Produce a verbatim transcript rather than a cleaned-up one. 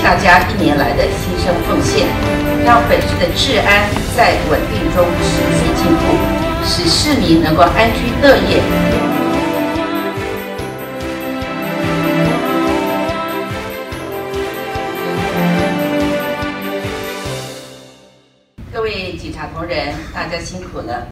大家一年来的牺牲奉献，让本市的治安在稳定中持续进步，使市民能够安居乐业。各位警察同仁，大家辛苦了。